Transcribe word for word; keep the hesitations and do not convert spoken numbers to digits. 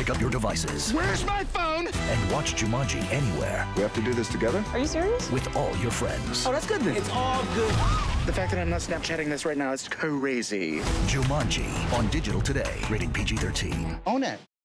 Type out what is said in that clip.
pick up your devices Where's my phone? and watch Jumanji anywhere We have to do this together? Are you serious? with all your friends. Oh, that's good then. It's all good. The fact that I'm not Snapchatting this right now is crazy. Jumanji on digital today. Rated P G thirteen. Own it.